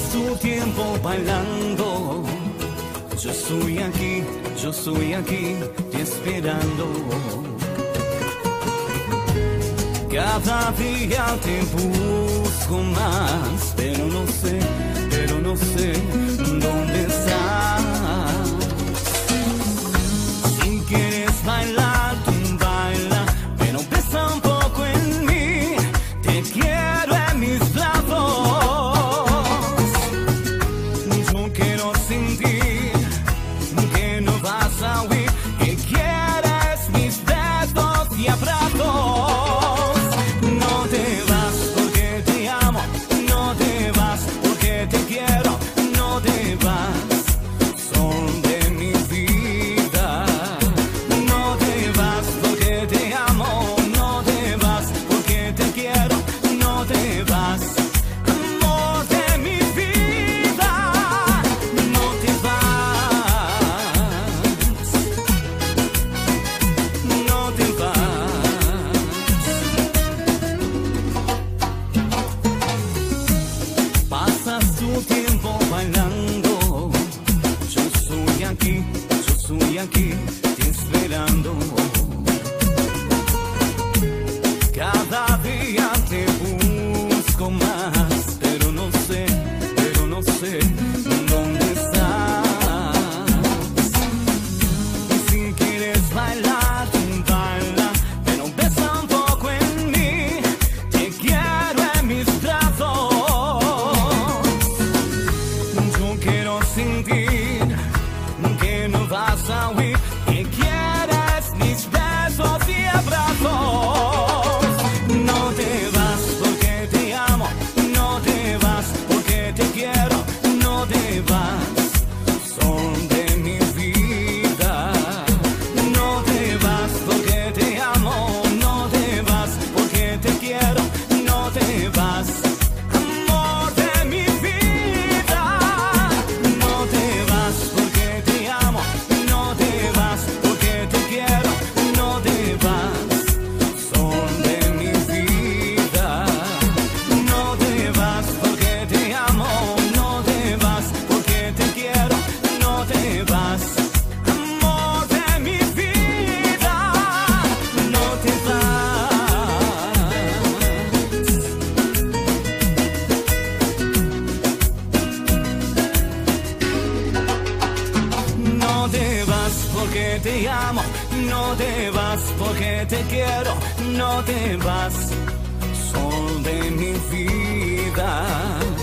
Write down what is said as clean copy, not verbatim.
tu tiempo bailando. Yo estoy aquí, te esperando. Cada día te busco más, pero no sé dónde estás. Si quieres bailar, tú baila, pero pesa un poco en mí. Te quiero en mis brazos. Yo quiero sentir que no vas a huir, que quieres mis besos y abrazos. No te vas porque te amo, no te vas porque te quiero, no te vas, son de mi vida. No te vas porque te amo, no te vas porque te quiero, no te vas, amor de mi vida. No te vas, no te vas. Pasas tu tiempo bailando. Yo estoy aquí, te esperando. Cada día te busco más, pero no sé dónde estás. Y si quieres bailar, tú baila, pero besa un poco en mí. Te quiero en mis brazos. Yo quiero sentir que no vas a huir, que quieres mis besos y abrazos. No te vas porque te amo, no te vas porque te quiero, no te vas, son de mi vida. No te vas porque te amo, no te vas porque te quiero, no te vas, amor de mi vida. No te vas porque te amo, no te vas porque te quiero, no te vas, son de mi vida. No te vas porque te amo, no te vas porque te quiero, no te vas, amor de mi vida. No te vas. No te vas porque te amo, no te vas porque te quiero, no te vas, son de mi vida.